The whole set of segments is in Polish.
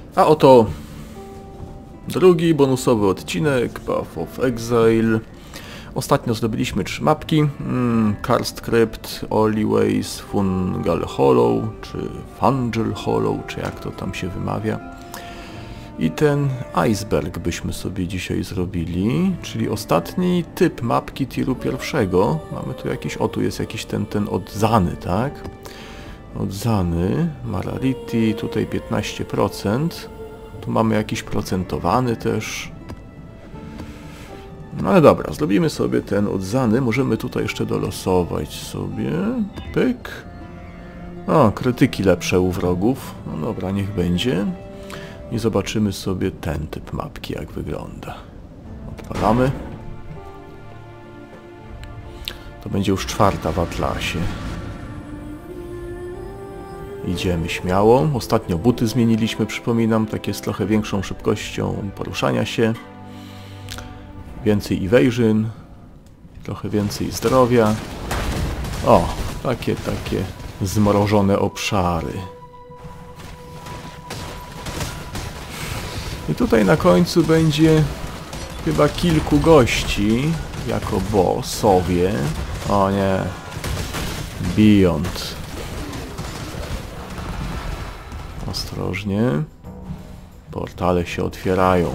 A oto drugi bonusowy odcinek Path of Exile. Ostatnio zdobyliśmy 3 mapki. Karst Crypt, Oliways, Fungal Hollow, czy Fungal Hollow, czy jak to tam się wymawia. I ten iceberg byśmy sobie dzisiaj zrobili, czyli ostatni typ mapki tiru pierwszego. Mamy tu jakiś, o tu jest jakiś ten odzany, tak? Odzany, Mararity, tutaj 15%. Tu mamy jakiś procentowany też. No ale dobra, zrobimy sobie ten odzany. Możemy tutaj jeszcze dolosować sobie. Pyk. O, krytyki lepsze u wrogów. No dobra, niech będzie. I zobaczymy sobie ten typ mapki, jak wygląda. Odpalamy. To będzie już 4. w Atlasie. Idziemy śmiało. Ostatnio buty zmieniliśmy, przypominam, takie z trochę większą szybkością poruszania się. Więcej evasion, trochę więcej zdrowia. O, takie zmrożone obszary. I tutaj na końcu będzie chyba kilku gości jako bossowie. O nie, Beyond. Ostrożnie. Portale się otwierają.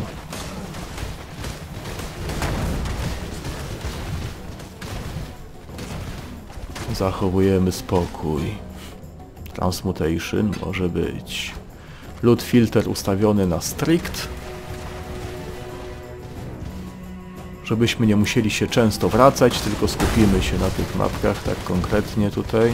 Zachowujemy spokój. Transmutation może być. Loot filter ustawiony na strict. Żebyśmy nie musieli się często wracać, tylko skupimy się na tych mapkach tak konkretnie tutaj.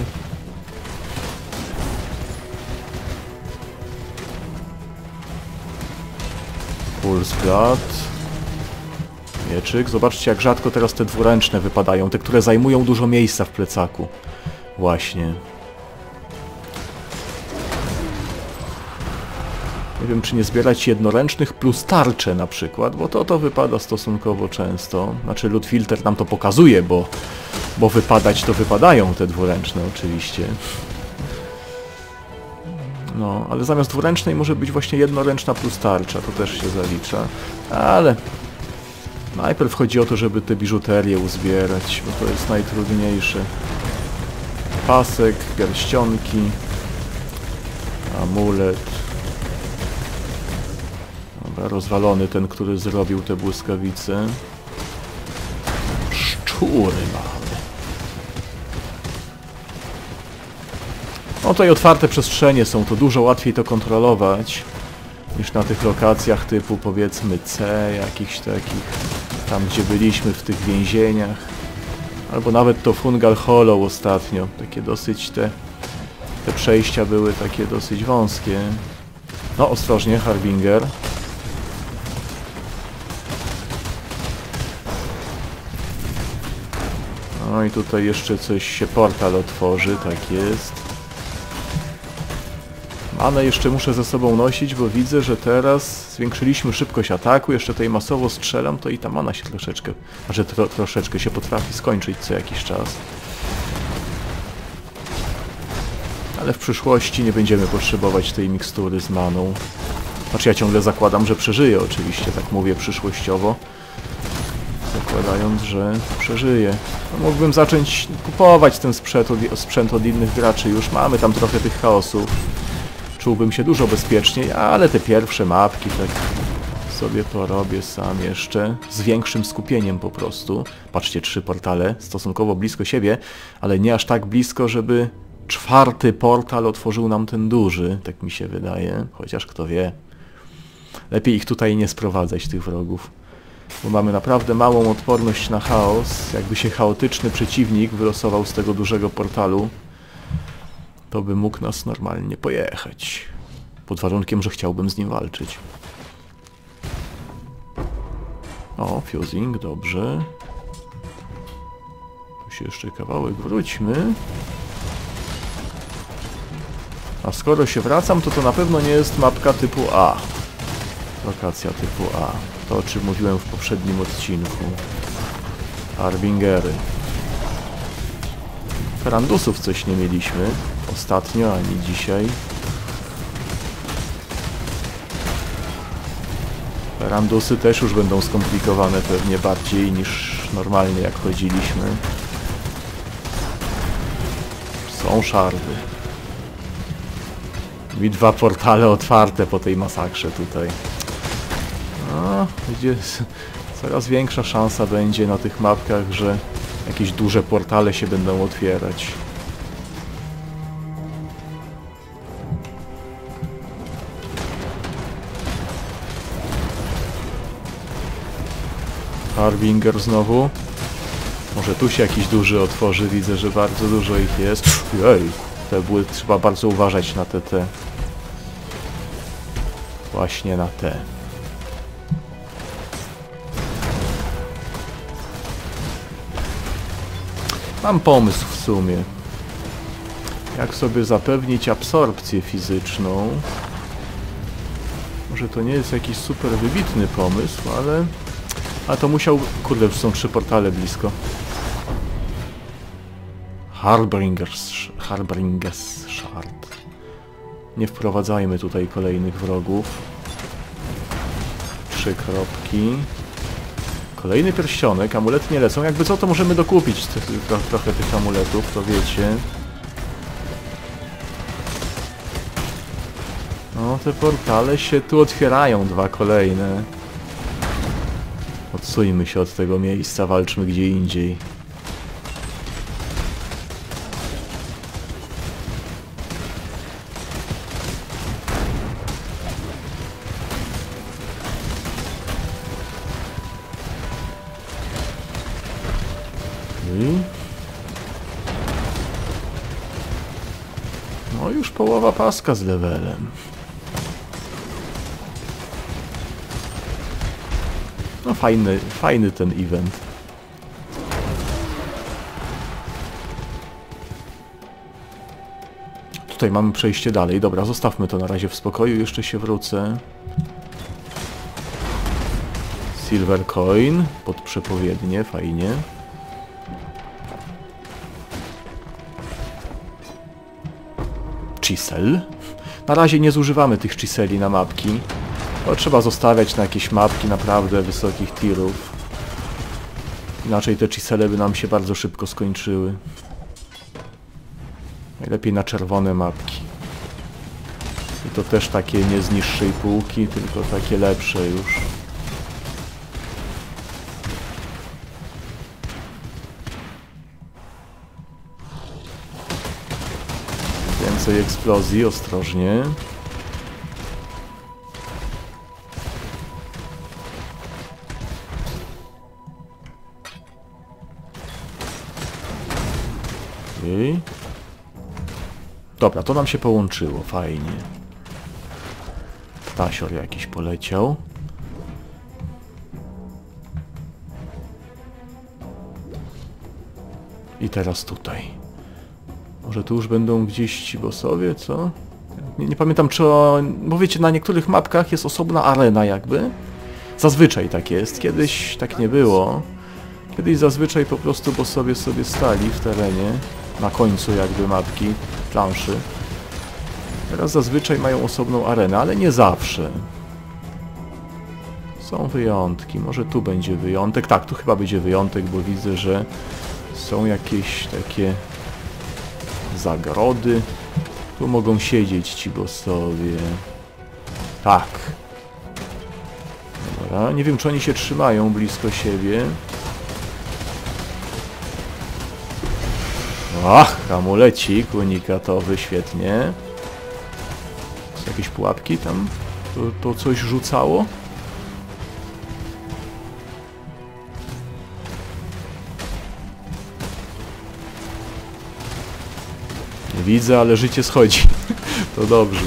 Pulse Blood. Mieczyk. Zobaczcie, jak rzadko teraz te dwuręczne wypadają. Te, które zajmują dużo miejsca w plecaku. Właśnie. Nie wiem, czy nie zbierać jednoręcznych plus tarcze na przykład, bo to wypada stosunkowo często. Znaczy, loot filter nam to pokazuje, bo wypadać to wypadają te dwuręczne oczywiście. No, ale zamiast dwuręcznej może być właśnie jednoręczna plus tarcza, to też się zalicza. Ale najpierw chodzi o to, żeby te biżuterię uzbierać, bo to jest najtrudniejsze. Pasek, pierścionki, amulet. Dobra, rozwalony ten, który zrobił te błyskawice. Szczury mamy. No tutaj otwarte przestrzenie są, to dużo łatwiej to kontrolować niż na tych lokacjach typu powiedzmy C, jakichś takich, tam gdzie byliśmy w tych więzieniach. Albo nawet to Fungal Hollow ostatnio. Takie dosyć te przejścia były takie dosyć wąskie. No ostrożnie, Harbinger. No i tutaj jeszcze coś się portal otworzy, tak jest. Manę jeszcze muszę ze sobą nosić, bo widzę, że teraz zwiększyliśmy szybkość ataku, jeszcze tutaj masowo strzelam, to i ta mana się troszeczkę, znaczy troszeczkę się potrafi skończyć co jakiś czas. Ale w przyszłości nie będziemy potrzebować tej mikstury z maną. Znaczy ja ciągle zakładam, że przeżyję oczywiście, tak mówię przyszłościowo. Zakładając, że przeżyję. No, mógłbym zacząć kupować ten sprzęt od innych graczy, już mamy tam trochę tych chaosów. Czułbym się dużo bezpieczniej, ale te pierwsze mapki tak sobie porobię sam jeszcze. Z większym skupieniem po prostu. Patrzcie, 3 portale stosunkowo blisko siebie, ale nie aż tak blisko, żeby 4. portal otworzył nam ten duży. Tak mi się wydaje, chociaż kto wie. Lepiej ich tutaj nie sprowadzać, tych wrogów. Bo mamy naprawdę małą odporność na chaos. Jakby się chaotyczny przeciwnik wylosował z tego dużego portalu, to by mógł nas normalnie pojechać. Pod warunkiem, że chciałbym z nim walczyć. O, fusing, dobrze. Tu się jeszcze kawałek wróćmy. A skoro się wracam, to na pewno nie jest mapka typu A. Lokacja typu A. To, o czym mówiłem w poprzednim odcinku. Harbingery. Ferandusów coś nie mieliśmy ostatnio, ani dzisiaj. Randusy też już będą skomplikowane pewnie bardziej niż normalnie jak chodziliśmy. Są szardy. I 2 portale otwarte po tej masakrze tutaj. No, będzie coraz większa szansa będzie na tych mapkach, że jakieś duże portale się będą otwierać. Harbinger znowu. Może tu się jakiś duży otworzy, widzę, że bardzo dużo ich jest. Jej, te były, trzeba bardzo uważać na te. Właśnie na te. Mam pomysł w sumie. Jak sobie zapewnić absorpcję fizyczną. Może to nie jest jakiś super wybitny pomysł, ale... A to musiał... Kurde, już są 3 portale blisko. Harbingers Shard. Nie wprowadzajmy tutaj kolejnych wrogów. 3 kropki. Kolejny pierścionek, amulety nie lecą. Jakby co, to możemy dokupić trochę tych amuletów, to wiecie. No, te portale się tu otwierają, 2 kolejne. Odsuńmy się od tego miejsca, walczmy gdzie indziej. No już połowa paska z levelem. No fajny ten event. Tutaj mamy przejście dalej. Dobra, zostawmy to na razie w spokoju. Jeszcze się wrócę. Silver Coin. Pod przepowiednie. Fajnie. Chisel. Na razie nie zużywamy tych chiseli na mapki. To trzeba zostawiać na jakieś mapki naprawdę wysokich tirów. Inaczej te chisele by nam się bardzo szybko skończyły. Najlepiej na czerwone mapki. I to też takie nie z niższej półki, tylko takie lepsze już. Więcej eksplozji, ostrożnie. Okay. Dobra, to nam się połączyło, fajnie. Ptasior jakiś poleciał. I teraz tutaj. Może tu już będą gdzieś ci bossowie, co? Nie pamiętam, czy bo wiecie, na niektórych mapkach jest osobna arena jakby. Zazwyczaj tak jest, kiedyś tak nie było. Kiedyś zazwyczaj po prostu bossowie sobie stali w terenie, na końcu jakby mapki, planszy. Teraz zazwyczaj mają osobną arenę, ale nie zawsze. Są wyjątki, może tu będzie wyjątek. Tak, tu chyba będzie wyjątek, bo widzę, że są jakieś takie zagrody. Tu mogą siedzieć ci bossowie. Tak. Dobra, nie wiem, czy oni się trzymają blisko siebie. Ach, amulecik unikatowy, świetnie. Są jakieś pułapki tam? To coś rzucało? Nie widzę, ale życie schodzi. To dobrze.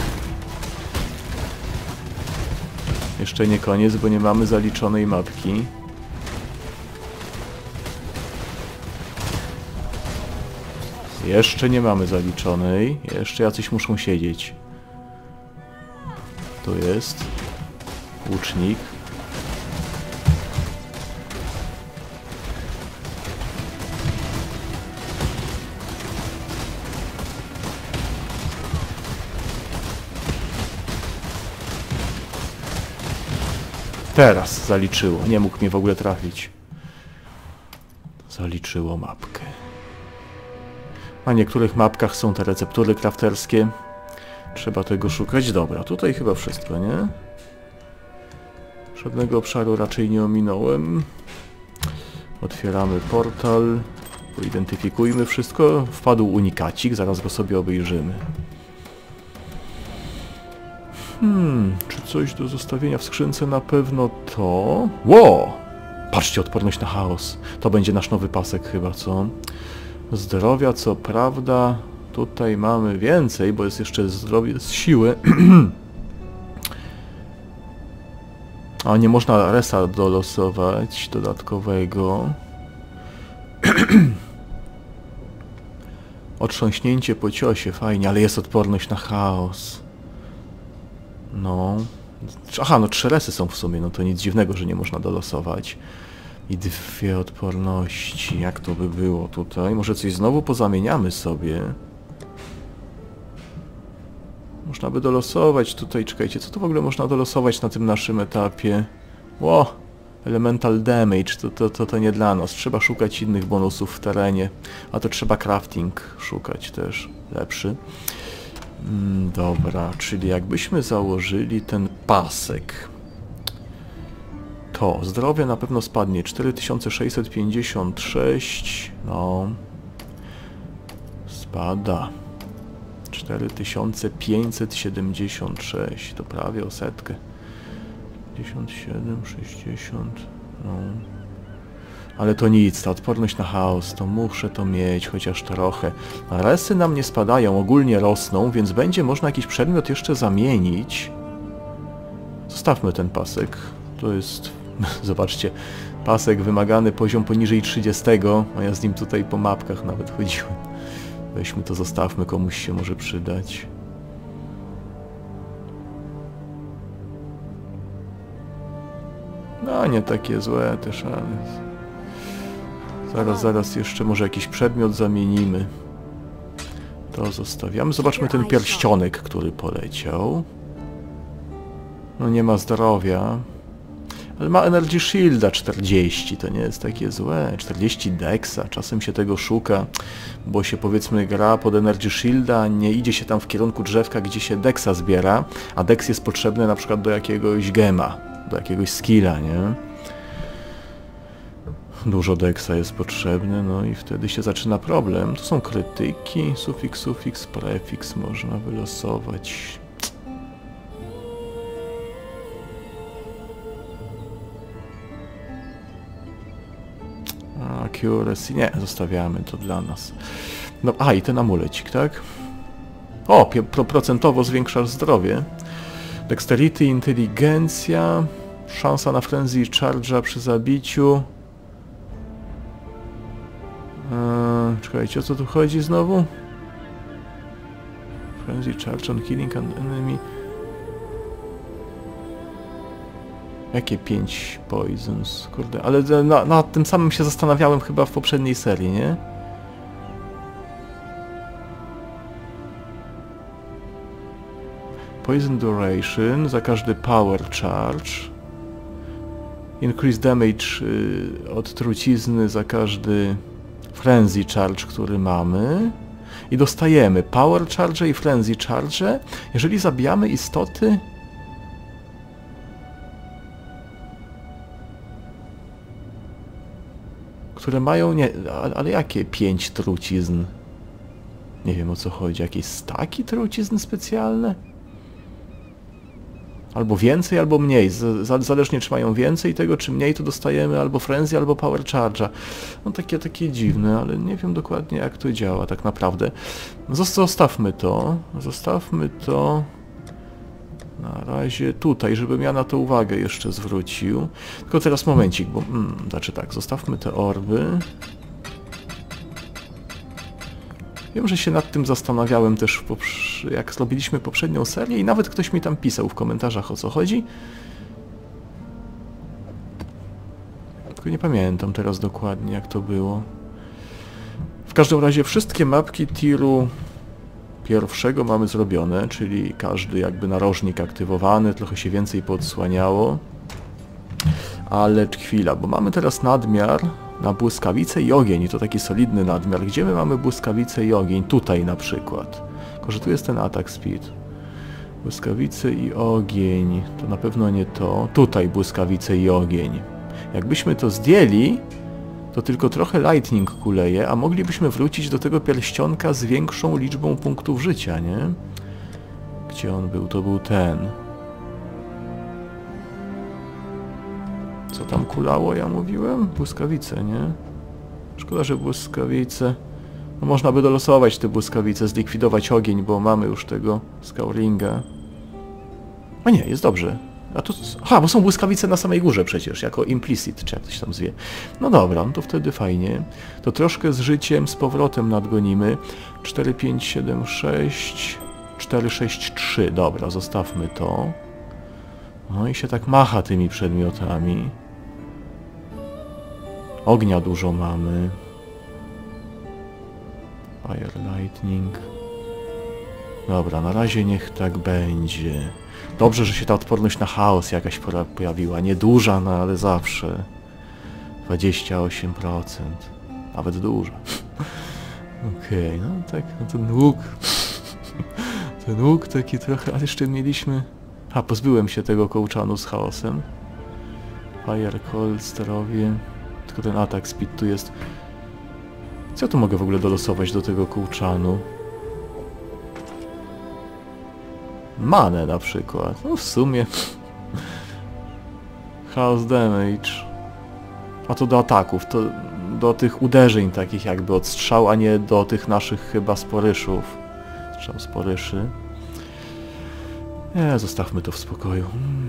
Jeszcze nie koniec, bo nie mamy zaliczonej mapki. Jeszcze nie mamy zaliczonej. Jeszcze jacyś muszą siedzieć. Tu jest łucznik. Teraz zaliczyło. Nie mógł mnie w ogóle trafić. Zaliczyło mapkę. Na niektórych mapkach są te receptury crafterskie. Trzeba tego szukać. Dobra, tutaj chyba wszystko, nie? Żadnego obszaru raczej nie ominąłem. Otwieramy portal. Poidentyfikujmy wszystko. Wpadł unikacik, zaraz go sobie obejrzymy. Czy coś do zostawienia w skrzynce? Na pewno to... Ło! Patrzcie, odporność na chaos. To będzie nasz nowy pasek chyba, co? Zdrowia, co prawda... Tutaj mamy więcej, bo jest jeszcze zdrowie z siły. A nie można resa dolosować dodatkowego. Otrząśnięcie po ciosie, fajnie, ale jest odporność na chaos. No. Aha, no 3 resy są w sumie, no to nic dziwnego, że nie można dolosować. I 2 odporności, jak to by było tutaj? Może coś znowu pozamieniamy sobie? Można by dolosować tutaj, czekajcie, co to w ogóle można dolosować na tym naszym etapie? Ło! Elemental damage, to nie dla nas. Trzeba szukać innych bonusów w terenie. A to trzeba crafting szukać też. Lepszy. Dobra, czyli jakbyśmy założyli ten pasek, to zdrowie na pewno spadnie. 4656. No. Spada. 4576. To prawie o setkę. 57, 60. No. Ale to nic, ta odporność na chaos, to muszę to mieć, chociaż trochę. Resy nam nie spadają, ogólnie rosną, więc będzie można jakiś przedmiot jeszcze zamienić. Zostawmy ten pasek. To jest, zobaczcie, pasek wymagany, poziom poniżej 30, a ja z nim tutaj po mapkach nawet chodziłem. Weźmy to, zostawmy, komuś się może przydać. No, nie takie złe też, ale... Zaraz jeszcze może jakiś przedmiot zamienimy. To zostawiamy. Zobaczmy ten pierścionek, który poleciał. No nie ma zdrowia. Ale ma Energy Shielda 40, to nie jest takie złe. 40 Dexa, czasem się tego szuka, bo się powiedzmy gra pod Energy Shielda, nie idzie się tam w kierunku drzewka, gdzie się Dexa zbiera, a Dex jest potrzebny na przykład do jakiegoś gema, do jakiegoś skilla, nie? Dużo Dexa jest potrzebne, no i wtedy się zaczyna problem. To są krytyki, sufiks, prefiks można wylosować. Accuracy, nie, zostawiamy to dla nas. No, a i ten amulecik, tak? O, procentowo zwiększasz zdrowie. Dexterity, inteligencja, szansa na frenzy charge'a przy zabiciu. Czekajcie, o co tu chodzi znowu? Frenzy charge on killing an enemy. Jakie 5 poisons? Kurde, ale nad tym samym się zastanawiałem chyba w poprzedniej serii, nie? Poison duration za każdy power charge. Increase damage od trucizny za każdy frenzy charge, który mamy. I dostajemy power charge i frenzy charge, jeżeli zabijamy istoty... które mają... nie, ale jakie 5 trucizn? Nie wiem, o co chodzi. Jakieś staki trucizn specjalne? Albo więcej, albo mniej. Zależnie czy mają więcej tego, czy mniej, to dostajemy albo frenzy, albo power charge'a. No takie dziwne, ale nie wiem dokładnie, jak to działa tak naprawdę. Zostawmy to. Zostawmy to na razie tutaj, żebym ja na to uwagę jeszcze zwrócił. Tylko teraz momencik, bo... znaczy tak, zostawmy te orby. Wiem, że się nad tym zastanawiałem też, jak zrobiliśmy poprzednią serię i nawet ktoś mi tam pisał w komentarzach, o co chodzi. Tylko nie pamiętam teraz dokładnie, jak to było. W każdym razie wszystkie mapki tiru pierwszego mamy zrobione, czyli każdy jakby narożnik aktywowany, trochę się więcej poodsłaniało. Ale chwila, bo mamy teraz nadmiar na błyskawicę i ogień. I to taki solidny nadmiar. Gdzie my mamy błyskawicę i ogień? Tutaj na przykład. Tylko, że tu jest ten attack speed. Błyskawice i ogień. To na pewno nie to. Tutaj błyskawice i ogień. Jakbyśmy to zdjęli, to tylko trochę lightning kuleje, a moglibyśmy wrócić do tego pierścionka z większą liczbą punktów życia, nie? Gdzie on był? To był ten. Co tam kulało, ja mówiłem? Błyskawice, nie? Szkoda, że błyskawice... No można by dolosować te błyskawice, zlikwidować ogień, bo mamy już tego Scouringa. A nie, jest dobrze. A tu... Aha, bo są błyskawice na samej górze przecież, jako implicit, czy jak to się tam zwie. No dobra, no to wtedy fajnie. To troszkę z życiem, z powrotem nadgonimy. 4, 5, 7, 6... 4, 6, 3. Dobra, zostawmy to. No i się tak macha tymi przedmiotami. Ognia dużo mamy. Fire, lightning. Dobra, na razie niech tak będzie. Dobrze, że się ta odporność na chaos jakaś pojawiła. Nieduża, no ale zawsze. 28%. Nawet duża. Okej, no tak, no ten łuk. Ten łuk taki trochę, ale jeszcze mieliśmy... A, pozbyłem się tego kołczanu z chaosem. Fire, cold, sterowie. Tylko ten attack speed tu jest. Co ja tu mogę w ogóle dolosować do tego kołczanu? Manę na przykład. No w sumie. Chaos damage. A to do ataków. To do tych uderzeń takich jakby od strzał, a nie do tych naszych chyba sporyszów. Strzał sporyszy. Nie, zostawmy to w spokoju.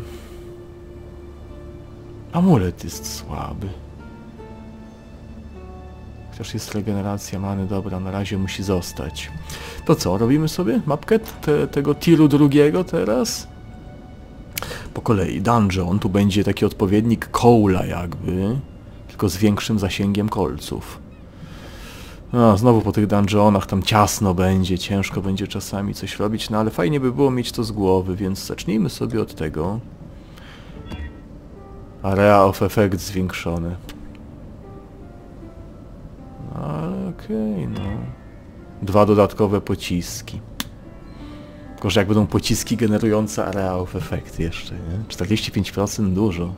Amulet jest słaby. Chociaż jest regeneracja many, dobra, na razie musi zostać. To co, robimy sobie mapkę tego tiru drugiego teraz? Po kolei, dungeon, tu będzie taki odpowiednik Coal'a jakby, tylko z większym zasięgiem kolców. No, znowu po tych dungeonach tam ciasno będzie, ciężko będzie czasami coś robić, no ale fajnie by było mieć to z głowy, więc zacznijmy sobie od tego. Area of Effect zwiększone. Ale okej, no. 2 dodatkowe pociski. Tylko, że jak będą pociski generujące Area of Effect jeszcze, nie? 45% dużo.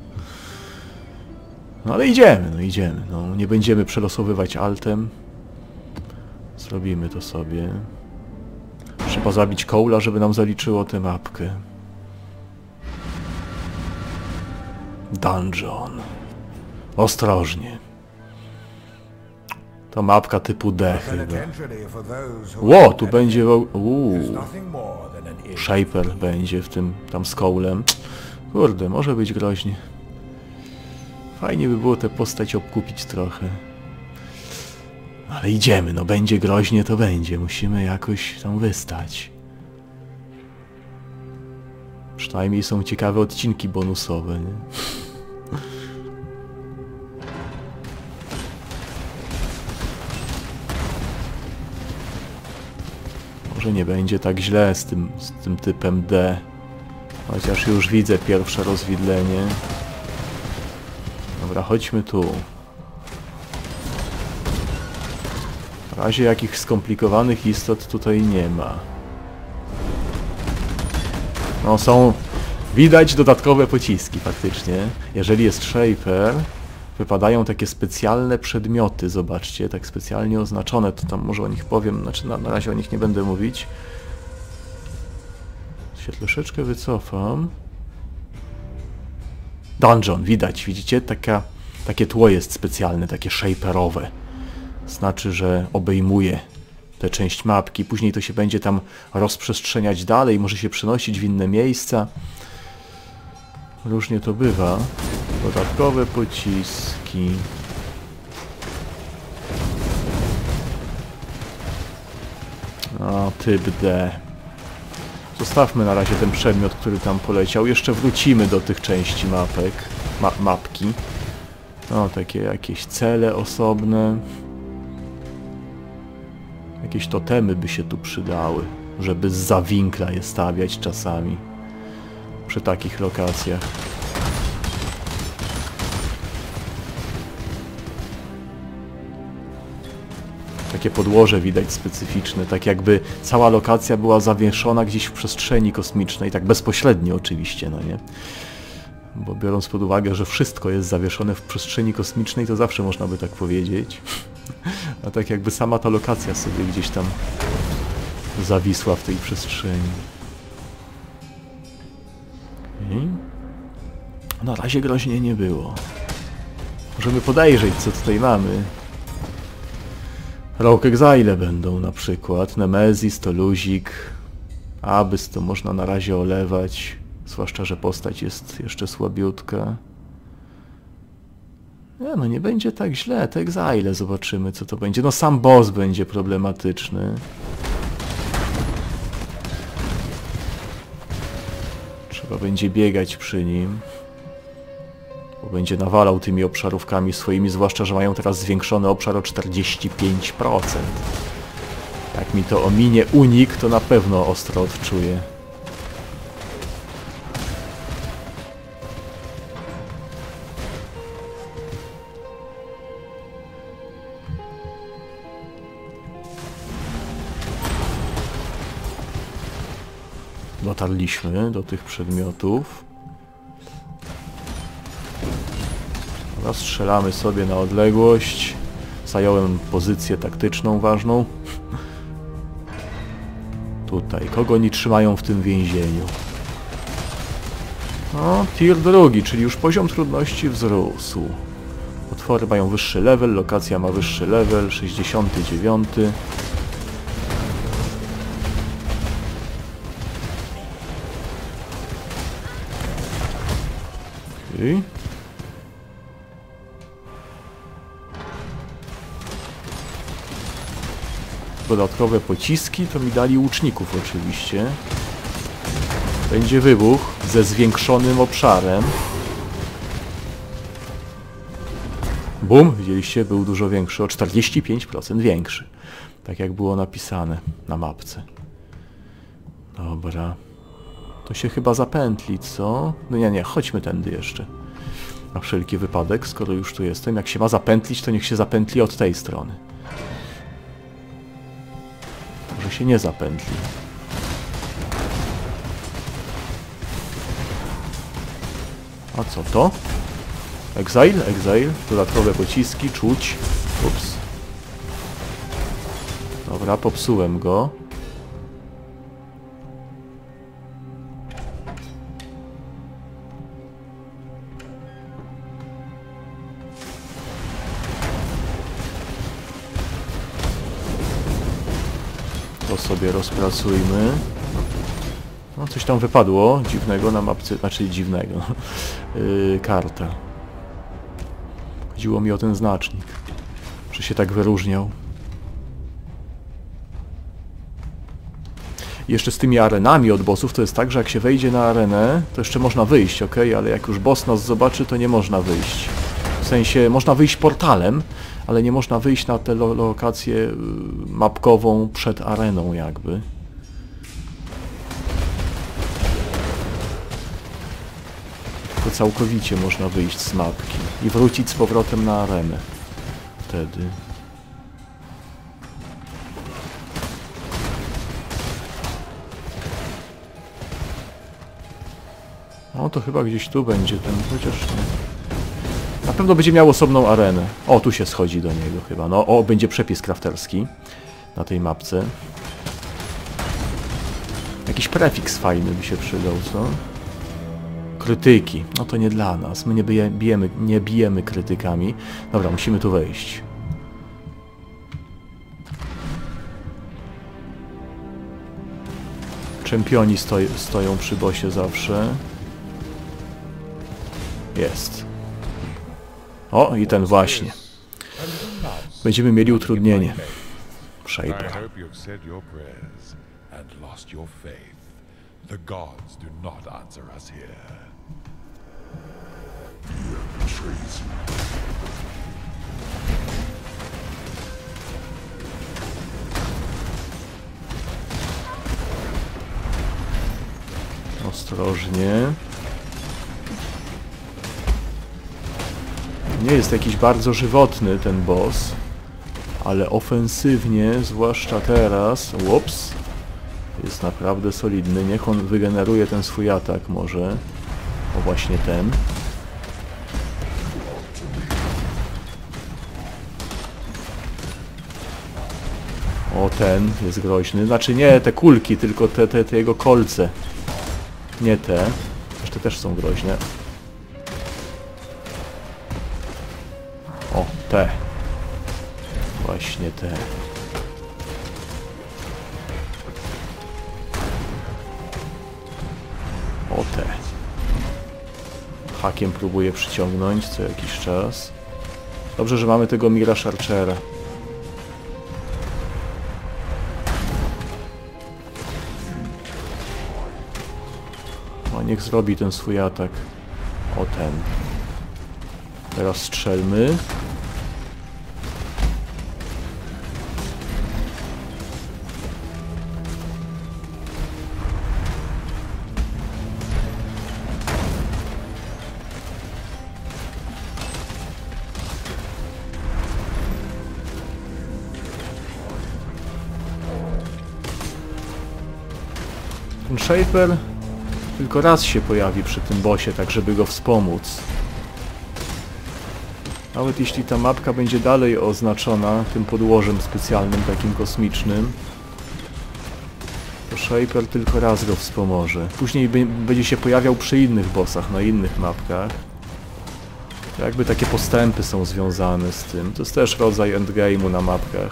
No ale idziemy, no idziemy. No, nie będziemy przelosowywać altem. Zrobimy to sobie. Trzeba zabić Coal'a, żeby nam zaliczyło tę mapkę. Dungeon. Ostrożnie. To mapka typu D chyba. Ło, tu będzie... Shaper będzie w tym tam z Coal'em. Kurde, może być groźnie. Fajnie by było tę postać obkupić trochę. Ale idziemy, no będzie groźnie, to będzie. Musimy jakoś tam wystać. Przynajmniej są ciekawe odcinki bonusowe, nie? Może nie będzie tak źle z tym typem D. Chociaż już widzę pierwsze rozwidlenie. Dobra, chodźmy tu. Na razie jakichś skomplikowanych istot tutaj nie ma. No są... Widać dodatkowe pociski faktycznie. Jeżeli jest Shaper, wypadają takie specjalne przedmioty, zobaczcie, tak specjalnie oznaczone, to tam może o nich powiem, znaczy na razie o nich nie będę mówić. Się troszeczkę wycofam. Dungeon, widać, widzicie? Takie tło jest specjalne, takie shaperowe. Znaczy, że obejmuje tę część mapki. Później to się będzie tam rozprzestrzeniać dalej, może się przenosić w inne miejsca. Różnie to bywa. Dodatkowe pociski. O, typ D. Zostawmy na razie ten przedmiot, który tam poleciał. Jeszcze wrócimy do tych części mapek. Mapki. No, takie jakieś cele osobne. Jakieś totemy by się tu przydały, żeby zza winkla je stawiać czasami. Przy takich lokacjach. takie podłoże widać specyficzne, tak jakby cała lokacja była zawieszona gdzieś w przestrzeni kosmicznej, tak bezpośrednio oczywiście, no nie? Bo biorąc pod uwagę, że wszystko jest zawieszone w przestrzeni kosmicznej, to zawsze można by tak powiedzieć. A tak jakby sama ta lokacja sobie gdzieś tam zawisła w tej przestrzeni. Okay. Na razie groźnie nie było. Możemy podejrzeć, co tutaj mamy. Rogue Exile będą na przykład. Nemesis to luzik. Abyss to można na razie olewać. Zwłaszcza, że postać jest jeszcze słabiutka. Nie, no nie będzie tak źle. Te Exile zobaczymy, co to będzie. No sam boss będzie problematyczny. Trzeba będzie biegać przy nim. Bo będzie nawalał tymi obszarówkami swoimi, zwłaszcza, że mają teraz zwiększony obszar o 45%. Jak mi to ominie unik, to na pewno ostro odczuję. Dotarliśmy do tych przedmiotów. Teraz strzelamy sobie na odległość. Zająłem pozycję taktyczną ważną. Tutaj. Kogo oni trzymają w tym więzieniu? No, tier 2, czyli już poziom trudności wzrósł. Potwory mają wyższy level, lokacja ma wyższy level, 69. Okay. Dodatkowe pociski to mi dali łuczników oczywiście. Będzie wybuch ze zwiększonym obszarem. Bum, widzieliście, był dużo większy, o 45% większy. Tak jak było napisane na mapce. Dobra. To się chyba zapętli, co? No nie, chodźmy tędy jeszcze. Na wszelki wypadek, skoro już tu jestem. Jak się ma zapętlić, to niech się zapętli od tej strony. Może się nie zapętli. A co to? Exile? Exile. Dodatkowe pociski, czuć. Ups. Dobra, popsułem go. To sobie rozpracujmy. No, coś tam wypadło dziwnego na mapce, znaczy dziwnego. Karta. Chodziło mi o ten znacznik, że się tak wyróżniał. I jeszcze z tymi arenami od bossów to jest tak, że jak się wejdzie na arenę, to jeszcze można wyjść, ok? Ale jak już boss nas zobaczy, to nie można wyjść. W sensie, można wyjść portalem, ale nie można wyjść na tę lokację mapkową przed areną jakby. Tylko całkowicie można wyjść z mapki i wrócić z powrotem na arenę. Wtedy. O, to chyba gdzieś tu będzie ten, chociaż nie. Na pewno będzie miał osobną arenę. O, tu się schodzi do niego chyba. No, o, będzie przepis crafterski na tej mapce. Jakiś prefiks fajny by się przydał, co? Krytyki. No to nie dla nas. My nie bijemy krytykami. Dobra, musimy tu wejść. Czempioni stoją przy bossie zawsze. Jest. O, i ten właśnie. Będziemy mieli utrudnienie. Przejdę. Ostrożnie. Nie jest jakiś bardzo żywotny ten boss, Ale ofensywnie, zwłaszcza teraz, łops, jest naprawdę solidny. Niech on wygeneruje ten swój atak może. O, właśnie ten. O, ten jest groźny. Znaczy nie te kulki, tylko te jego kolce. Nie te. Te też są groźne. O, te. Właśnie te. O, te. Hakiem próbuję przyciągnąć co jakiś czas. Dobrze, że mamy tego Mirage Archera. O, niech zrobi ten swój atak. O, ten. Teraz strzelmy. Ten Shaper tylko raz się pojawi przy tym bossie, tak żeby go wspomóc. Nawet jeśli ta mapka będzie dalej oznaczona tym podłożem specjalnym, takim kosmicznym, to Shaper tylko raz go wspomoże. Później będzie się pojawiał przy innych bossach, na innych mapkach. Jakby takie postępy są związane z tym. To jest też rodzaj endgame'u na mapkach.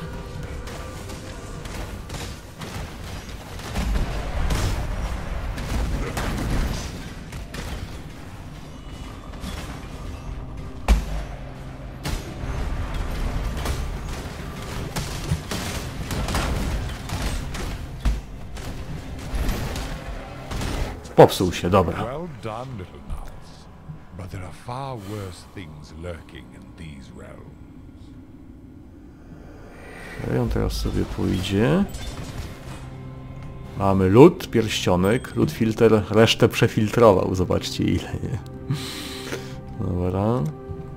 Popsuł się, dobra. Well done, little mouse. But there are far worse things lurking in these realms. On teraz sobie pójdzie. Mamy lód, pierścionek. Lód filter resztę przefiltrował. Zobaczcie ile, nie? Dobra.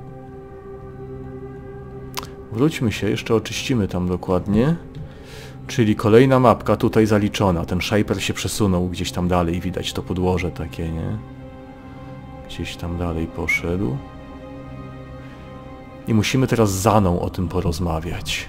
Wróćmy się, jeszcze oczyścimy tam dokładnie. Czyli kolejna mapka tutaj zaliczona. Ten Shaper się przesunął gdzieś tam dalej. Widać to podłoże takie, nie? Gdzieś tam dalej poszedł. I musimy teraz z Zaną o tym porozmawiać.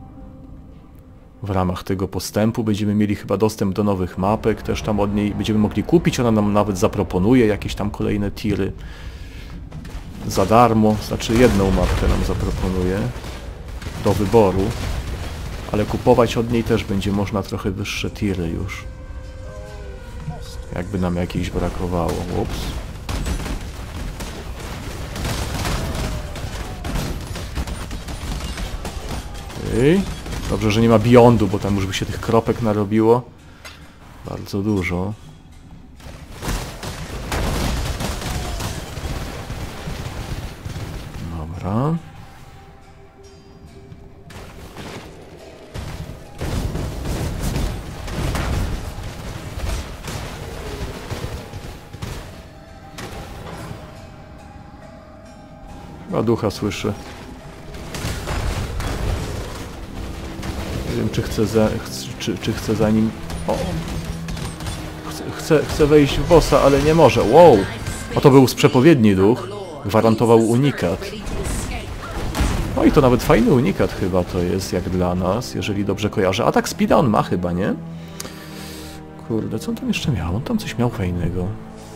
W ramach tego postępu będziemy mieli chyba dostęp do nowych mapek. Też tam od niej będziemy mogli kupić. Ona nam nawet zaproponuje jakieś tam kolejne tiry. Za darmo. Znaczy jedną mapkę nam zaproponuje. Do wyboru. Ale kupować od niej też będzie można trochę wyższe tiry już. Jakby nam jakiejś brakowało. Ups. Dobrze, że nie ma Beyondu, bo tam już by się tych kropek narobiło. Bardzo dużo. Dobra. A ducha słyszę. Nie wiem, czy chcę za nim... O! Chcę wejść w bossa, ale nie może. Wow! A to był przepowiedni duch. Gwarantował unikat. No i to nawet fajny unikat chyba to jest, jak dla nas, jeżeli dobrze kojarzę. Atak speeda on ma chyba, nie? Kurde, co on tam jeszcze miał? On tam coś miał fajnego.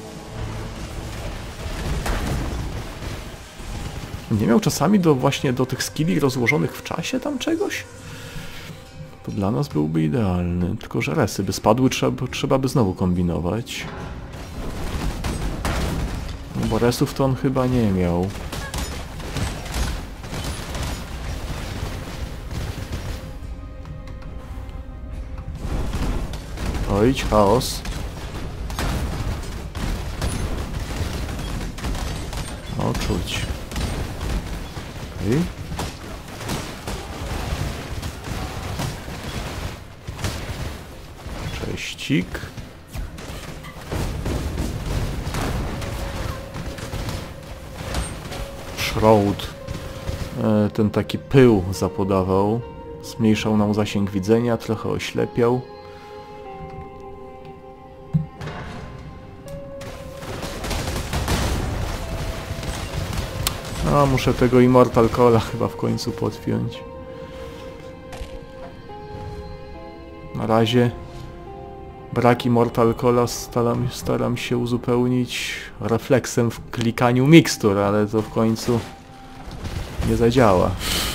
Nie miał czasami właśnie do tych skilli rozłożonych w czasie tam czegoś? To dla nas byłby idealny. Tylko że resy by spadły, trzeba by znowu kombinować. No bo resów to on chyba nie miał. Oj, chaos. O, czuć. Okay. Cześcik. Shroud. Ten taki pył zapodawał. Zmniejszał nam zasięg widzenia, trochę oślepiał. No, muszę tego Immortal Cola chyba w końcu podpiąć. Na razie brak Immortal Cola staram się uzupełnić refleksem w klikaniu mikstur, ale to w końcu nie zadziała.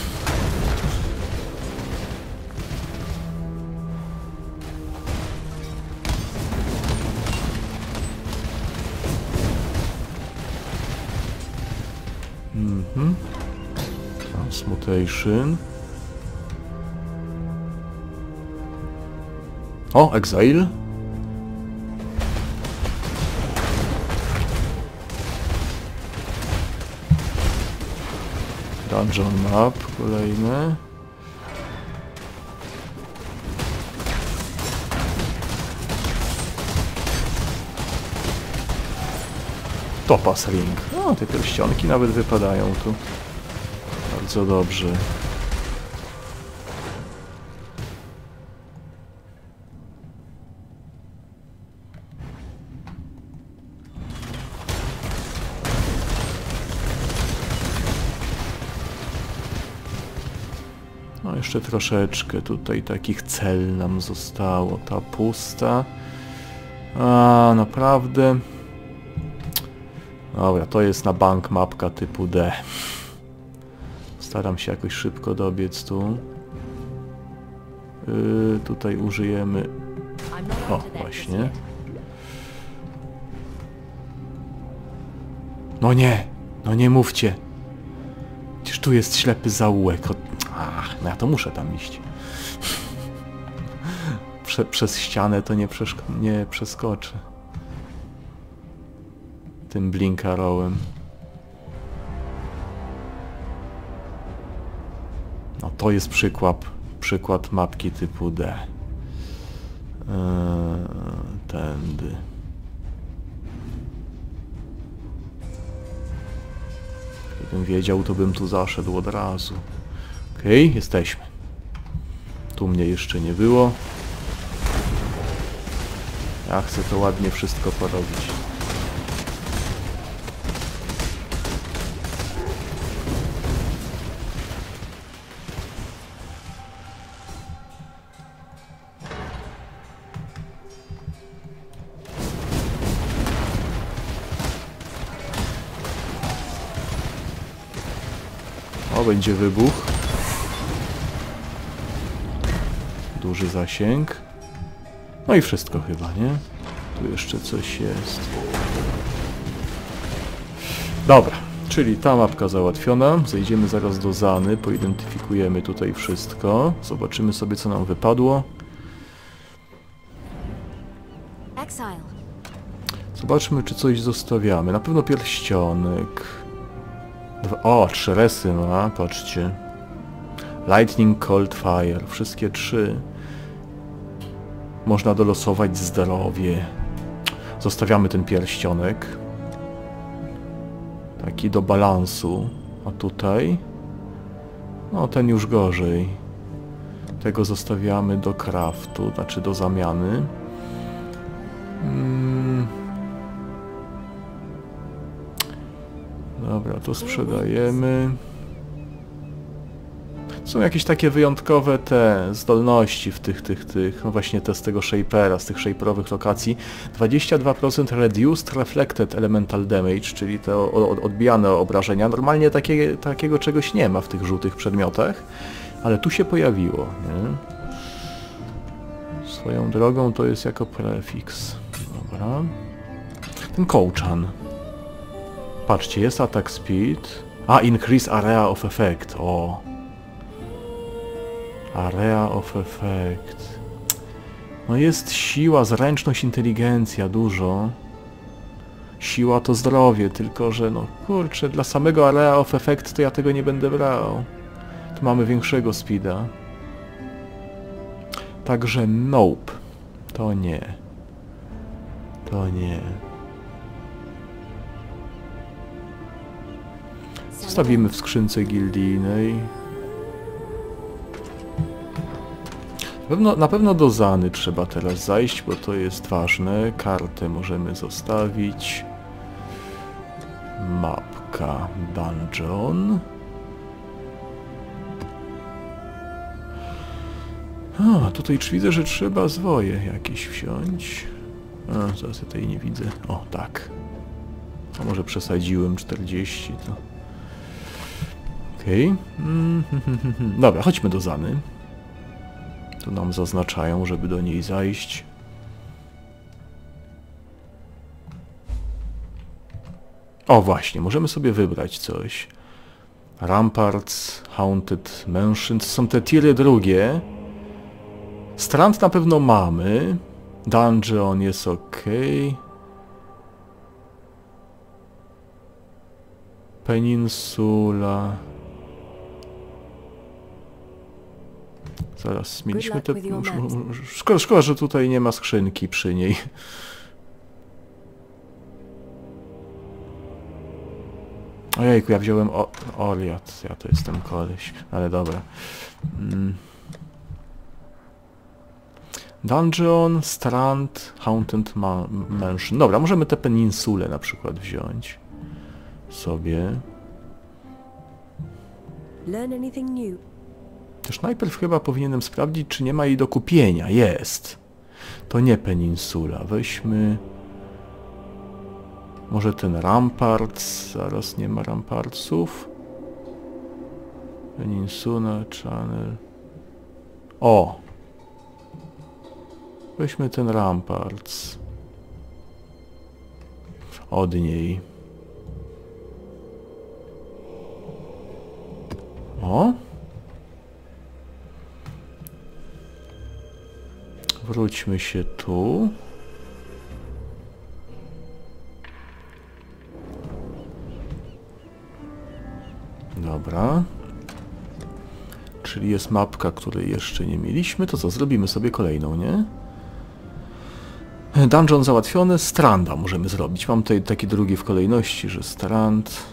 Transmutation. O, Exile. Dungeon Map, kolejny. Topaz Ring. No, te pierścionki nawet wypadają tu. Bardzo dobrze. No jeszcze troszeczkę tutaj takich cel nam zostało. Ta pusta. A, naprawdę. Dobra, to jest na bank mapka typu D. Staram się jakoś szybko dobiec tu. Tutaj użyjemy... O, właśnie. No nie! No nie mówcie! Przecież tu jest ślepy zaułek. Ach, no ja to muszę tam iść. Przez ścianę to nie przeskoczę. Tym blinkarowym. No to jest przykład mapki typu D. Tędy. Gdybym wiedział, to bym tu zaszedł od razu. Okej, jesteśmy. Tu mnie jeszcze nie było. Ja chcę to ładnie wszystko porobić. O, będzie wybuch. Duży zasięg. No i wszystko chyba, nie? Tu jeszcze coś jest. Dobra, czyli ta mapka załatwiona. Zejdziemy zaraz do Zany, poidentyfikujemy tutaj wszystko. Zobaczymy sobie, co nam wypadło. Zobaczmy, czy coś zostawiamy. Na pewno pierścionek. O, 3 resy ma, patrzcie. Lightning, Cold, Fire. Wszystkie 3. Można dolosować zdrowie. Zostawiamy ten pierścionek. Taki do balansu. A tutaj? No, ten już gorzej. Tego zostawiamy do craftu, znaczy do zamiany. Dobra, to sprzedajemy. Są jakieś takie wyjątkowe te zdolności w tych, no właśnie te z tego Shapera, z tych shaperowych lokacji. 22% Reduced Reflected Elemental Damage, czyli te odbijane obrażenia. Normalnie takiego czegoś nie ma w tych żółtych przedmiotach, ale tu się pojawiło, nie? Swoją drogą to jest jako prefiks. Dobra. Ten Kołczan. Patrzcie, jest attack speed. A, increase area of effect. O. Area of effect. No jest siła, zręczność, inteligencja, dużo. Siła to zdrowie, tylko że no kurczę, dla samego area of effect to ja tego nie będę brał. Tu mamy większego speeda. Także nope. To nie. To nie. Zostawimy w skrzynce gildijnej. Na pewno do Zany trzeba teraz zajść, bo to jest ważne. Kartę możemy zostawić. Mapka Dungeon. A, tutaj widzę, że trzeba zwoje jakieś wziąć. A, zaraz ja tej nie widzę. O, tak. A może przesadziłem 40, to... Okej. Dobra, chodźmy do Zany. Tu nam zaznaczają, żeby do niej zajść. O, właśnie, możemy sobie wybrać coś. Ramparts, Haunted Mansion, to są te tiry drugie. Strand na pewno mamy. Dungeon jest ok. Peninsula. Zaraz, mieliśmy te... Szkoda, że tutaj nie ma skrzynki przy niej. Ojejku, ja wziąłem Oriat. Ja to jestem koleś, ale dobra. Dungeon, Strand, Haunted Mansion. Dobra, możemy tę peninsulę na przykład wziąć sobie. Też najpierw chyba powinienem sprawdzić, czy nie ma jej do kupienia. Jest. To nie peninsula. Weźmy... Może ten Ramparts. Zaraz nie ma Rampartsów. Peninsula, Channel. O! Weźmy ten Ramparts. Od niej. O! Wróćmy się tu. Dobra. Czyli jest mapka, której jeszcze nie mieliśmy. To co, zrobimy sobie kolejną, nie? Dungeon załatwiony. Stranda możemy zrobić. Mam tutaj taki drugi w kolejności, że Strand...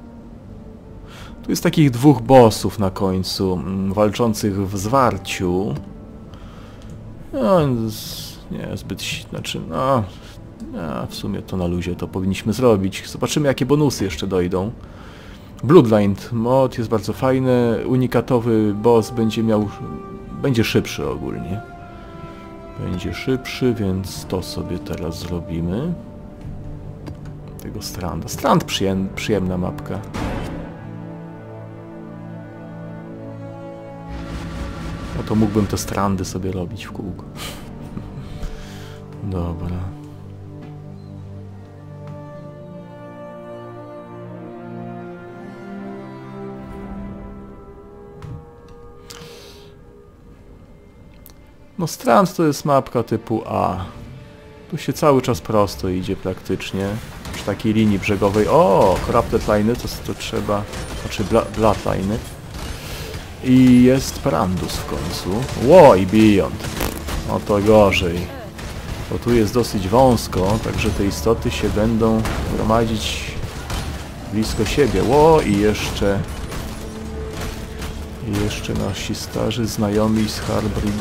Tu jest takich dwóch bossów na końcu, walczących w zwarciu. No, nie, zbyt... Znaczy, no... w sumie to na luzie to powinniśmy zrobić. Zobaczymy, jakie bonusy jeszcze dojdą. Bloodline mod jest bardzo fajny. Unikatowy boss będzie szybszy ogólnie. Będzie szybszy, więc to sobie teraz zrobimy. Tego Stranda. Strand przyjemna mapka. No to mógłbym te Strandy sobie robić w kółko. Dobra. No Strand to jest mapka typu A. Tu się cały czas prosto idzie praktycznie. Przy takiej linii brzegowej. O! Corrupted Line'y to trzeba... Znaczy Bloodline'y. I jest Parandus w końcu. Ło, i Beyond. No to gorzej. Bo tu jest dosyć wąsko, także te istoty się będą gromadzić blisko siebie. Ło, i jeszcze nasi starzy znajomi z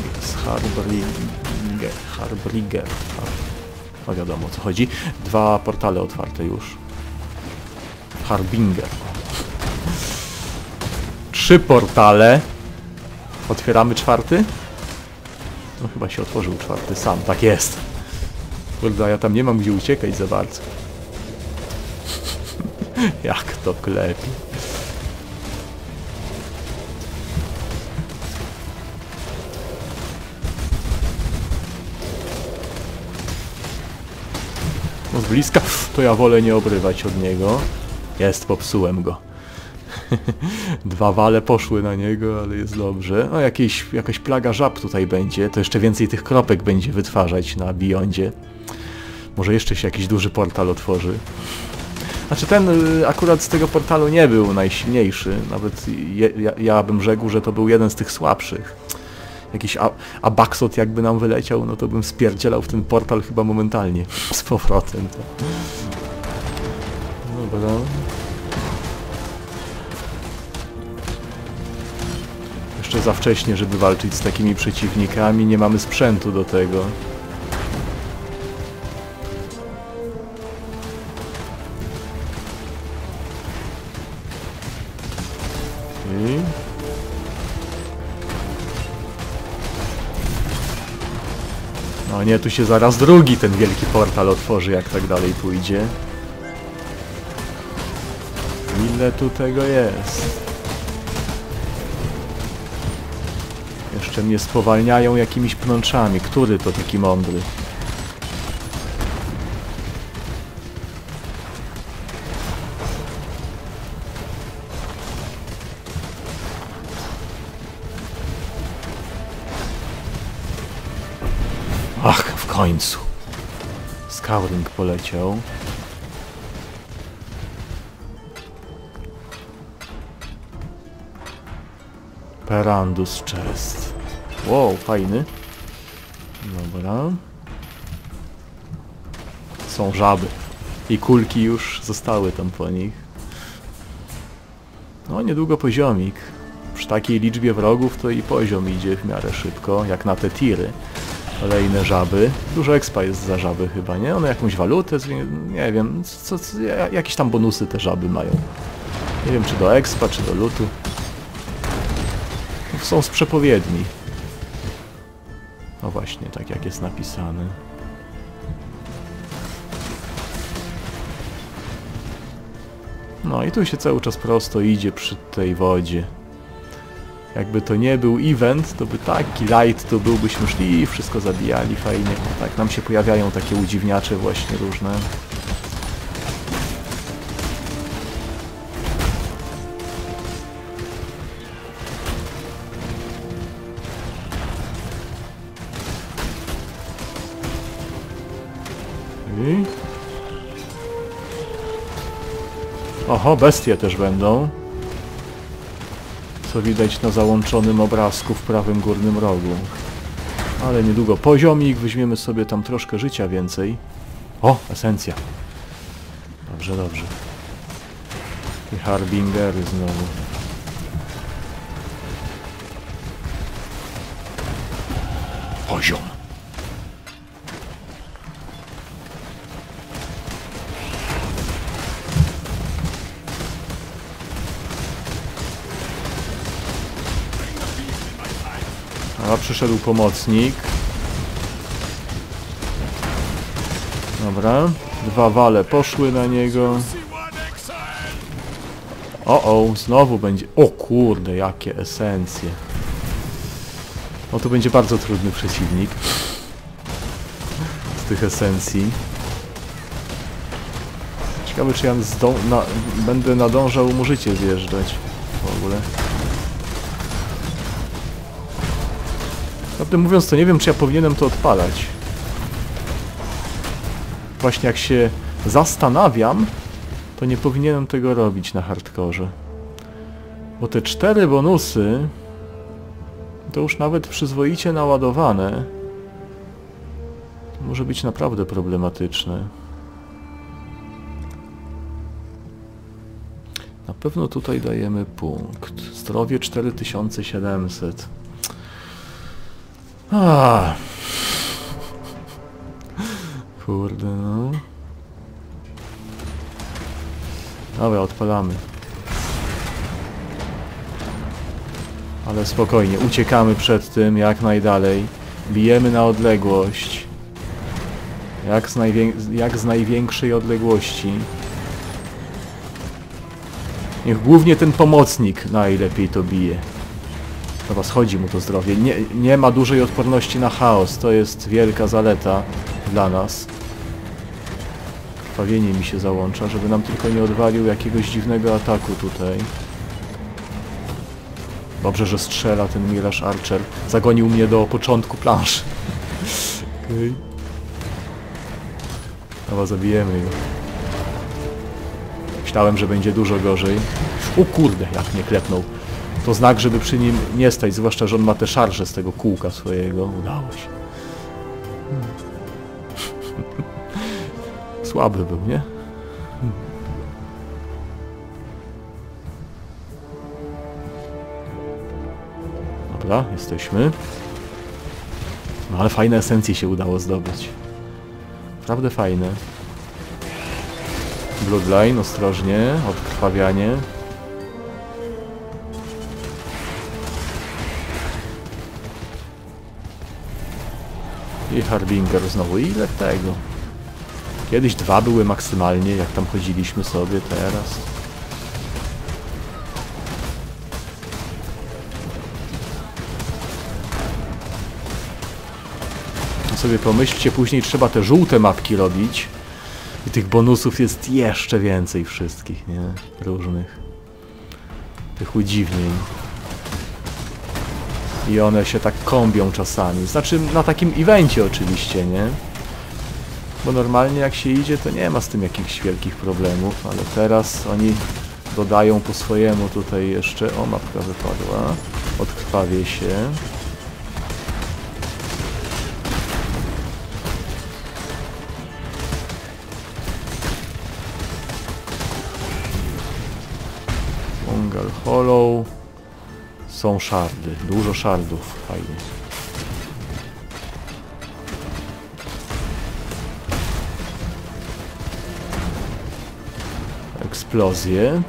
Harbringer. No wiadomo o co chodzi. 2 portale otwarte już. Harbinger. 3 portale. Otwieramy 4? No chyba się otworzył 4 sam, tak jest. Kurde, ja tam nie mam gdzie uciekać za bardzo. Jak to klepi. No z bliska to ja wolę nie obrywać od niego. Jest, popsułem go. 2 wale poszły na niego, ale jest dobrze. No jakaś plaga żab tutaj będzie, to jeszcze więcej tych kropek będzie wytwarzać na Beyondzie. Może jeszcze się jakiś duży portal otworzy. Znaczy ten akurat z tego portalu nie był najsilniejszy, nawet ja bym rzekł, że to był jeden z tych słabszych. Jakiś Abaxot jakby nam wyleciał, no to bym spierdzielał w ten portal chyba momentalnie. Z powrotem to. Dobra. Jeszcze za wcześnie, żeby walczyć z takimi przeciwnikami. Nie mamy sprzętu do tego. I... No nie, tu się zaraz drugi ten wielki portal otworzy, jak tak dalej pójdzie. Ile tu tego jest? Jeszcze mnie spowalniają jakimiś pnączami. Który to taki mądry? Ach, w końcu. Scouring poleciał. Perandus Chest. Wow, fajny. Dobra. Są żaby. I kulki już zostały tam po nich. No, niedługo poziomik. Przy takiej liczbie wrogów to i poziom idzie w miarę szybko, jak na te tiry. Kolejne żaby. Dużo expa jest za żaby chyba, nie? One jakąś walutę, nie wiem, jakieś tam bonusy te żaby mają. Nie wiem, czy do expa, czy do lootu. Są z przepowiedni. No właśnie, tak jak jest napisane. No i tu się cały czas prosto idzie przy tej wodzie. Jakby to nie był event, to by taki light to byśmy szli i wszystko zabijali fajnie. Tak, nam się pojawiają takie udziwniacze właśnie różne. I... Oho, bestie też będą. Co widać na załączonym obrazku w prawym górnym rogu. Ale niedługo poziomik, weźmiemy sobie tam troszkę życia więcej. O, esencja. Dobrze, dobrze. I harbingery znowu. Poziom. A przyszedł pomocnik. Dobra. 2 wale poszły na niego. O, znowu będzie... O kurde, jakie esencje. O, to będzie bardzo trudny przeciwnik. Z tych esencji. Ciekawe, czy ja będę nadążał mu życie zjeżdżać. W ogóle. Prawdę mówiąc, to nie wiem, czy ja powinienem to odpalać. Właśnie jak się zastanawiam, to nie powinienem tego robić na hardkorze. Bo te 4 bonusy to już nawet przyzwoicie naładowane. To może być naprawdę problematyczne. Na pewno tutaj dajemy punkt. Zdrowie 4700. Kurde, no. Dobra, odpalamy. Ale spokojnie, uciekamy przed tym jak najdalej. Bijemy na odległość. Jak z największej odległości. Niech głównie ten pomocnik najlepiej to bije. Dobra, schodzi mu to zdrowie. Nie ma dużej odporności na chaos. To jest wielka zaleta dla nas. Krwawienie mi się załącza, żeby nam tylko nie odwalił jakiegoś dziwnego ataku tutaj. Dobrze, że strzela ten Mirage Archer. Zagonił mnie do początku planszy. Okay. Dobra, zabijemy go. Myślałem, że będzie dużo gorzej. O kurde, jak mnie klepnął. To znak, żeby przy nim nie stać, zwłaszcza, że on ma te szarże z tego kółka swojego. Udało się. Słaby był, nie? Dobra, jesteśmy. No ale fajne esencje się udało zdobyć. Naprawdę fajne. Bloodline, ostrożnie, odkrwawianie. I Harbinger znowu. Ile tego? Kiedyś 2 były maksymalnie, jak tam chodziliśmy sobie, teraz. Sobie pomyślcie, później trzeba te żółte mapki robić i tych bonusów jest jeszcze więcej wszystkich, nie? Różnych. Tych udziwnień. I one się tak kombią czasami. Znaczy na takim evencie oczywiście, nie? Bo normalnie jak się idzie, to nie ma z tym jakichś wielkich problemów, ale teraz oni dodają po swojemu tutaj jeszcze... O, mapka wypadła. Odkrwawię się. Bungal Hollow. Są szardy. Dużo szardów. Fajnie. Eksplozje.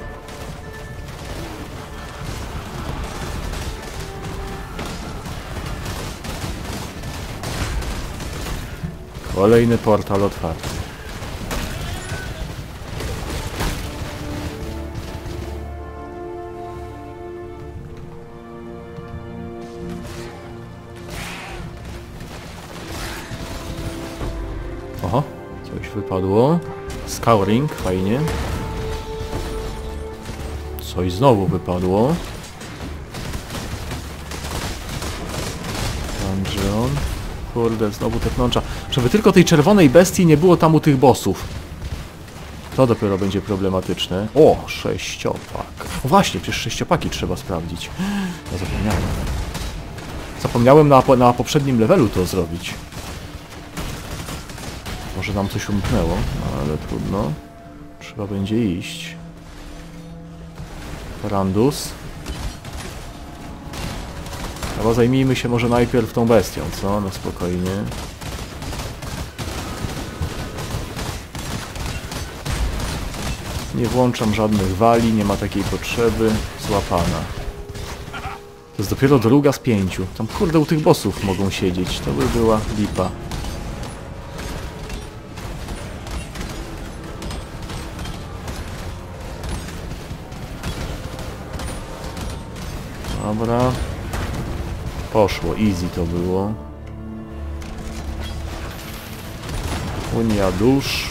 Kolejny portal otwarty. Oho, coś wypadło. Scouring, fajnie. Coś znowu wypadło. Dungeon. Kurde, znowu te pnącza. Żeby tylko tej czerwonej bestii nie było tam u tych bossów. To dopiero będzie problematyczne. O, 6-pak. O właśnie, przecież 6-paki trzeba sprawdzić. Ja zapomniałem. Zapomniałem na poprzednim levelu to zrobić. Może nam coś umknęło, no, ale trudno. Trzeba będzie iść. Randus. Chyba zajmijmy się może najpierw tą bestią, co? No spokojnie. Nie włączam żadnych wali, nie ma takiej potrzeby. Złapana. To jest dopiero druga z 5. Tam kurde u tych bossów mogą siedzieć. To by była lipa. Dobra. Poszło, easy to było. Unia dusz.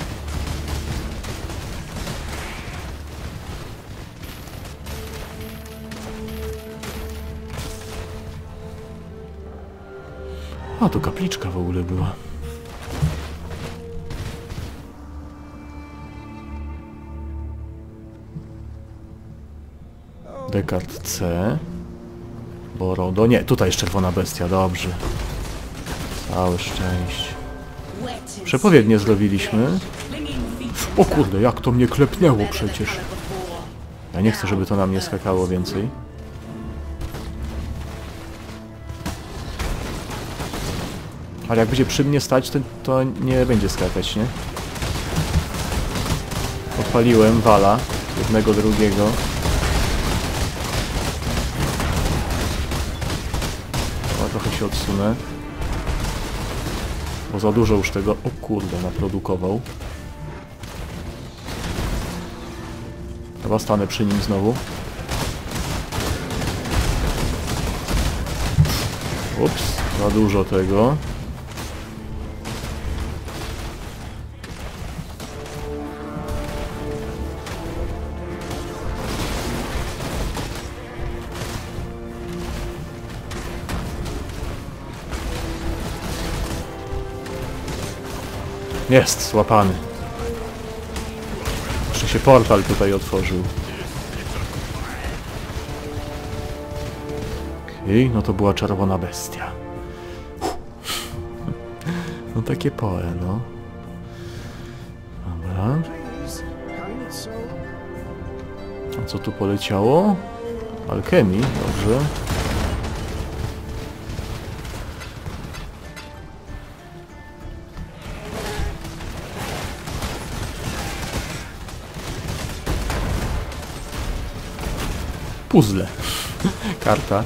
A, to kapliczka w ogóle była. Descartes C. Borodo. Nie, tutaj jest czerwona bestia, dobrze. Całe szczęście. Przepowiednie zrobiliśmy. O kurde, jak to mnie klepnęło przecież. Ja nie chcę, żeby to na mnie skakało więcej. Ale jak będzie przy mnie stać, to nie będzie skakać, nie? Odpaliłem wala. Jednego, drugiego. Trochę się odsunę. Bo za dużo już tego... O kurde, naprodukował. Chyba stanę przy nim znowu. Ups, za dużo tego. Jest, złapany. Jeszcze się portal tutaj otworzył. Okej, no to była czerwona bestia. No takie poe, no. Dobra. A co tu poleciało? Alchemii, dobrze. Puzzle. Karta.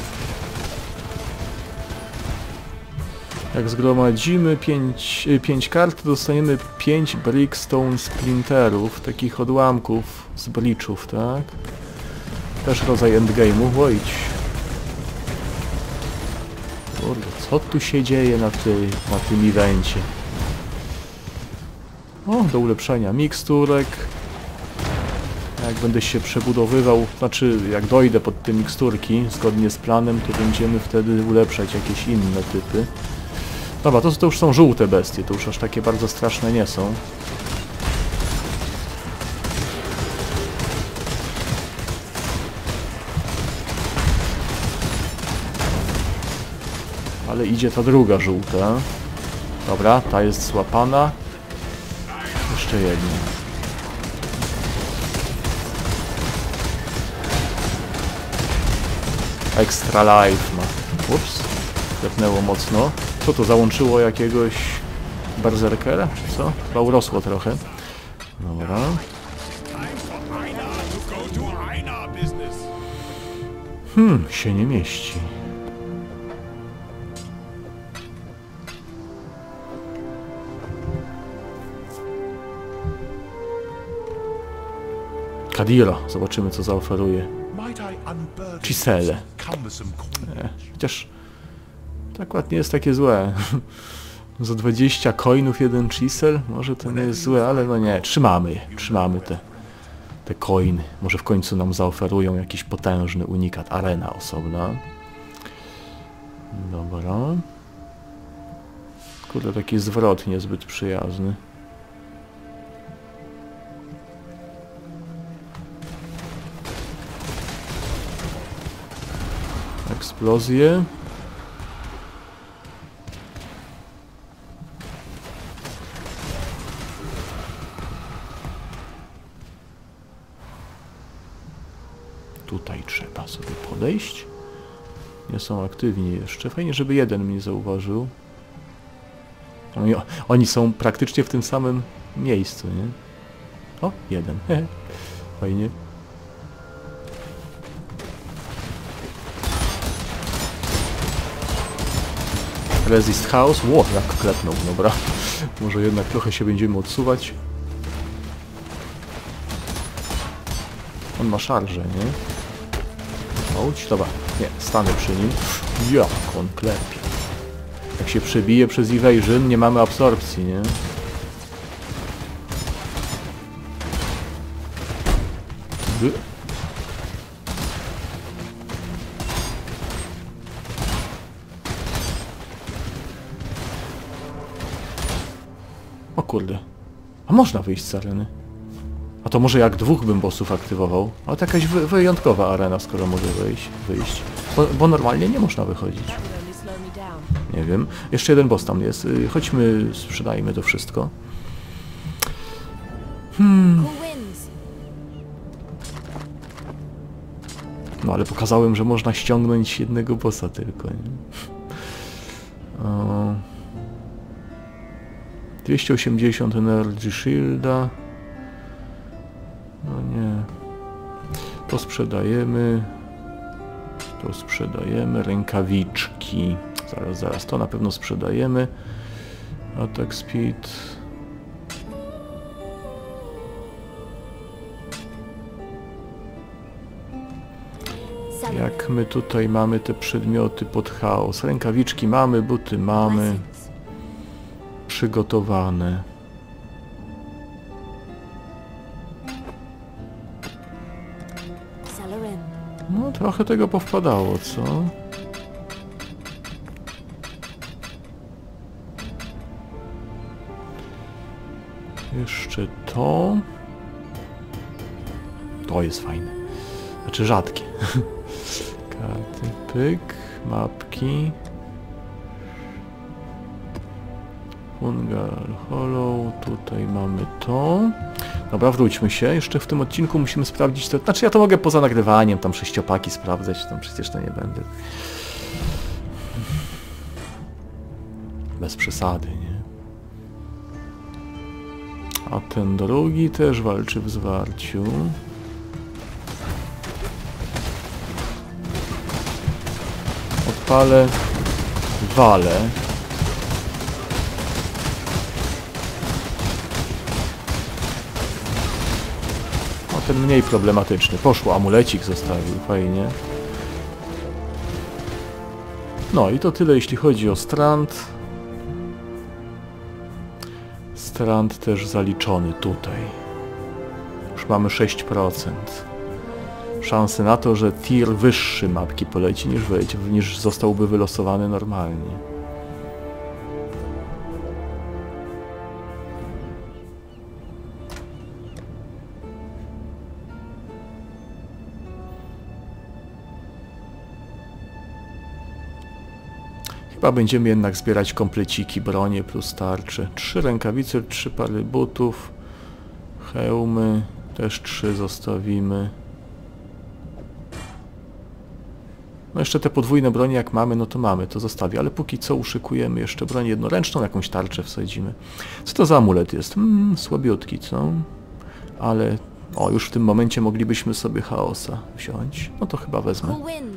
Jak zgromadzimy 5 kart, dostaniemy 5 Brickstone Splinterów, takich odłamków z breachów, tak? Też rodzaj endgame'u, wojdź. Kurde, co tu się dzieje na tym evencie? O, do ulepszenia miksturek. Jak będę się przebudowywał, znaczy jak dojdę pod te miksturki, zgodnie z planem, to będziemy wtedy ulepszać jakieś inne typy. Dobra, to już są żółte bestie, to już aż takie bardzo straszne nie są. Ale idzie ta druga żółta. Dobra, ta jest złapana. Jeszcze jedna. Extra life ma. Ups, klepnęło mocno. Co to, załączyło jakiegoś berserkera? Co? Chyba urosło trochę. Dobra. Się nie mieści. Kadira. Zobaczymy, co zaoferuje. Chisele. Chociaż tak ładnie jest takie złe. Za 20 coinów jeden chisel? Może to nie jest złe, ale no nie. Trzymamy je. Trzymamy te coiny. Może w końcu nam zaoferują jakiś potężny unikat. Arena osobna. Dobra. Kurde, taki zwrot niezbyt przyjazny. Eksplozje. Tutaj trzeba sobie podejść. Nie są aktywni jeszcze. Fajnie, żeby jeden mnie zauważył. Oni są praktycznie w tym samym miejscu, nie? O, jeden. Fajnie. Resist House. Ło, jak klepnął, dobra. Może jednak trochę się będziemy odsuwać. On ma szarżę, nie? Chodź, dobra. Nie, stanę przy nim. Jak on klepie. Jak się przebije przez evasion, nie mamy absorpcji, nie? O kurde. A można wyjść z areny. A to może jak dwóch bym bossów aktywował. Ale to jakaś wyjątkowa arena, skoro mogę wyjść. Bo normalnie nie można wychodzić. Nie wiem. Jeszcze jeden boss tam jest. Chodźmy, sprzedajmy to wszystko. No ale pokazałem, że można ściągnąć jednego bossa tylko. Nie? 280 Energy Shielda. No nie. To sprzedajemy. To sprzedajemy. Rękawiczki. Zaraz. To na pewno sprzedajemy. Attack Speed. Jak my tutaj mamy te przedmioty pod chaos? Rękawiczki mamy, buty mamy. Przygotowane. No trochę tego powpadało, co? Jeszcze to. To jest fajne. Znaczy rzadkie. Karty, pyk, mapki. Fungal Hollow, tutaj mamy to. Dobra, wróćmy się. Jeszcze w tym odcinku musimy sprawdzić to. Znaczy ja to mogę poza nagrywaniem, tam 6-paki sprawdzać, tam przecież to nie będę. Bez przesady, nie? A ten drugi też walczy w zwarciu. palę, walę. O, ten mniej problematyczny. Poszło, amulecik zostawił, fajnie. No i to tyle, jeśli chodzi o Strand. Strand też zaliczony tutaj. Już mamy 6%. Szanse na to, że tier wyższy mapki poleci niż zostałby wylosowany normalnie. Chyba będziemy jednak zbierać kompleciki, bronie plus tarcze. 3 rękawice, 3 pary butów, hełmy, też 3 zostawimy. No jeszcze te podwójne bronie jak mamy, no to mamy, to zostawię, ale póki co uszykujemy jeszcze broń jednoręczną, jakąś tarczę wsadzimy. Co to za amulet jest? Słabiutki, co? Ale, o, już w tym momencie moglibyśmy sobie chaosa wziąć. No to chyba wezmę.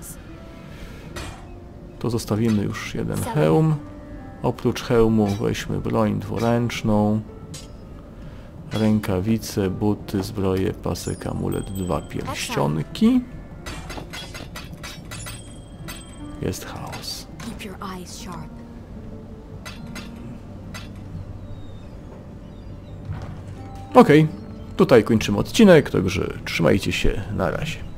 To zostawimy już jeden hełm. Oprócz hełmu weźmy broń dwuręczną, rękawice, buty, zbroję, pasek, amulet, 2 pierścionki. Jest chaos. Okej, tutaj kończymy odcinek, także trzymajcie się, na razie.